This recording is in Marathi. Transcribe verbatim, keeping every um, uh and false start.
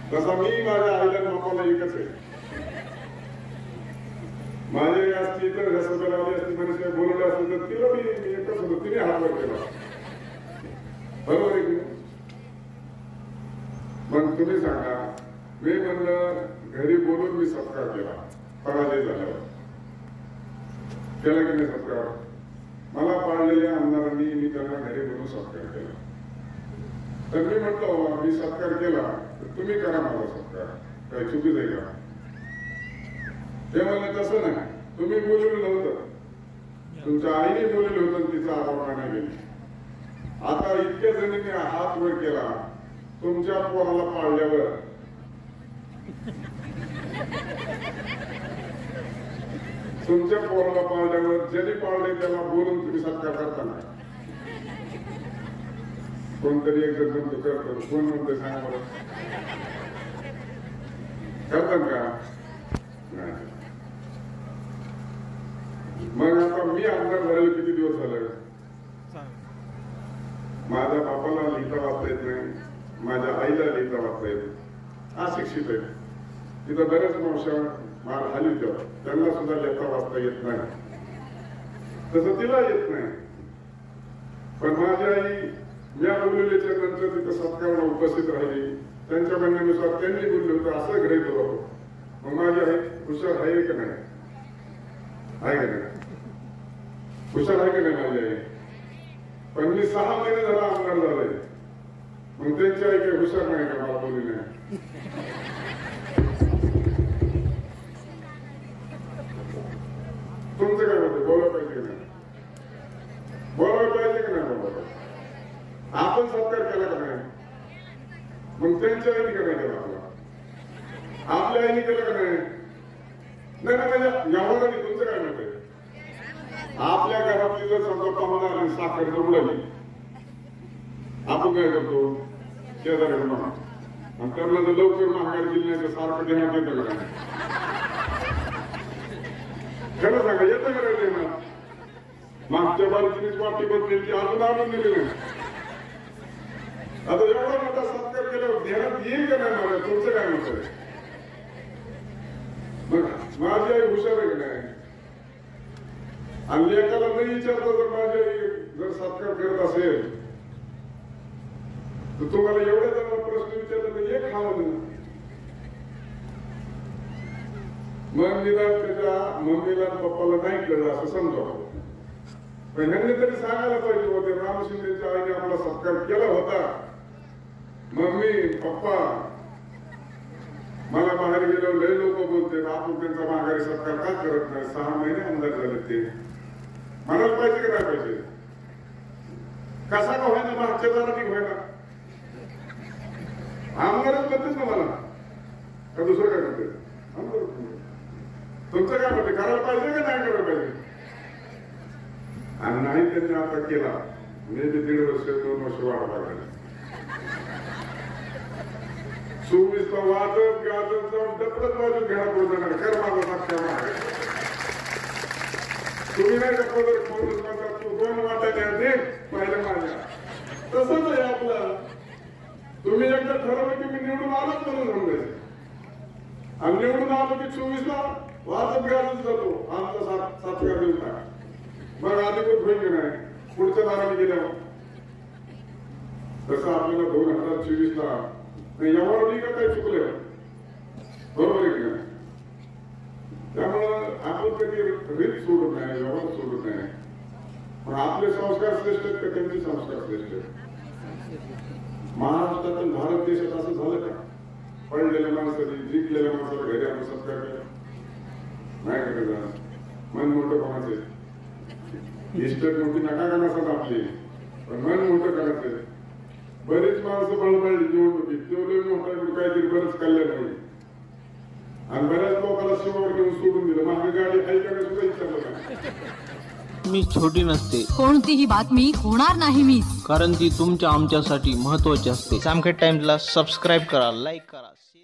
तसा मी माझ्या आईला बापाला एकच आहे. माझे असती तर रसगुल्लावाली असती म्हणजे बोलवलं असतं तर तिला मी एकच होतो, तिने हातवर केला. बरोबर आहे की? मग तुम्ही सांगा, मी म्हणलं घरी बोलून मी सत्कार केला, पराजय झाल्यावर केला की नाही सत्कार? मला पाळलेल्या आमदारांनी मी त्यांना घरी बोलून सत्कार केला. तर मी म्हटलं मी सत्कार केला तर तुम्ही करा मला सत्कार, काही चुकीच आहे का? ते म्हणले तसं नाही, तुम्ही बोललेलं नव्हतं, तुमच्या आईने बोललेलं होतं, तिचा आरोप नाही गेली. आता इतक्या जणींनी हात वर केला, तुमच्या पोराला पाळल्यावर तुमच्या पोराला पाळल्यावर ज्यांनी पाळले त्याला बोलून तुम्ही सत्कार करता नाही. कोणतरी एक जण म्हणतो करतो, कोण म्हणतो सांगा बरं, करतात का? नाही. मग आता मी आमदार झालेलो किती दिवस झाले, माझ्या बापाला लिहिता वाचता येत नाही, माझ्या आईला लिहिता वाचता येत, अशिक्षित आहे. तिथं बऱ्याच मावश्या मार खाली होत्या, त्यांना सुद्धा लिहिता वाचता येत नाही, तसं तिला येत नाही. पण माझी आई या बोललेल्याच्या नंतर तिथं सत्काराला उपस्थित राहिली, त्यांच्या म्हणण्यानुसार त्यांनी बोलले होतं असं गृहीत होतं. मग माझी आई हुशार आहे का नाही? आहे का नाही? हुशार आहे का नाही माझी आई? पण मी सहा महिने झाला आमदार झालोय, मग त्यांची आई काही हुशार नाही का मला बोलली नाही? तुमचं काय होतं, बोलायला पाहिजे की नाही? बोलायला पाहिजे की नाही? बोलायला आपण सत्कार केला का नाही? मग त्यांच्या आईने का नाही केला? आपला आपल्या आईने केलं का नाही? नाही ना, म्हणजे यावर तुमचं काय म्हणत आहे? आपल्या घरातली जर समजा पाहुणा आणि साखर जर उडाली, आपण काय करतो? शेजाऱ्याकडे म्हणा, आणि त्यांना जर लवकर महागाई दिली नाही तर सारखं देण्यात येतं का नाही? खरं सांगा, येतं करायचं ना? मागच्या बालकीनीच वाटी बदलेल ती अजून आणून दिली नाही. आता एवढा मोठा सत्कार केल्यावर ध्यानात येईल का नाही मला? तुमचं काय म्हणत आहे? माझी आई हुशार आहे का नाही? आणि एकाला नाही विचारता जर माझी आई जर सत्कार करत असेल तर तुम्हाला एवढ्या जणांना प्रश्न विचारला तर एक हा म्हणून मग निदान त्याच्या मम्मीला पप्पाला नाही कळलं असं समजावं. पण ह्यांनी तरी सांगायला पाहिजे होते, राम शिंदेच्या आईने आपला सत्कार केला होता. मम्मी पप्पा मला बाहेर गेल्यावर लय लोक बोलते, आपण त्यांचा माघारी सत्कार का करत नाही? सहा महिने आमदार झाले ते म्हणायला पाहिजे का नाही पाहिजे? कसा का होईना, मागच्या दाराने होईना आमदारच म्हणतेच ना मला, का दुसरं काय म्हणते? आमदार. तुमचं काय म्हणते, करायला पाहिजे का नाही करायला पाहिजे? आणि नाही त्यांनी आता केला, मी बी दीड वर्ष दोन वर्ष वाढ लागला. चोवीस ला वाजत गाजत जाऊन डपडत वाजून घरात बोलणार कर माझा साक्षर. तुम्ही नाही का पदर फोनच म्हणतात, तू दोन वाटायला दे पाहिलं माझ्या. तसंच आहे आपलं, तुम्ही एकदा ठरवलं की मी निवडून आलोच म्हणून समजायचं, आणि निवडून आलो की चोवीस ला वाजत गाजत जातो आमचा सात सातव्या दिवसा. मग अधिकृत होईल की नाही पुढच्या दाराने गेल्यावर? तसं आपल्याला दोन हजार चोवीस ला यावर का काय चुकलं, बरोबर आहे की नाही? त्यामुळं आपण कधी रीत सोडत नाही, व्यवहार सोडत नाही. पण आपले संस्कार श्रेष्ठ आहेत का त्यांचे संस्कार श्रेष्ठ आहेत? महाराष्ट्रातील भारत देशात असं झालं का? पडलेल्या माणसाने जिंकलेल्या माणसाला घरी आपण सत्कार केला नाही का? त्याचा मन मोठं कोणाचं इस्टेट मोठी नका का नसत आपली, पण मन मोठं करायचं. बरीच माणसं बळबळली निवडणुकीत, तेवढे मोठा काहीतरी बरंच कल्याण नाही, आणि बऱ्याच लोकांना शिवावर घेऊन सोडून दिलं. माझी गाडी ऐकायला सुद्धा विचारलं नाही. मी छोटी नसते, कोणतीही बातमी होणार नाही मी, कारण ती तुमच्या आमच्यासाठी महत्वाची असते. सामखेड टाइम्सला सबस्क्राईब करा, लाईक करा.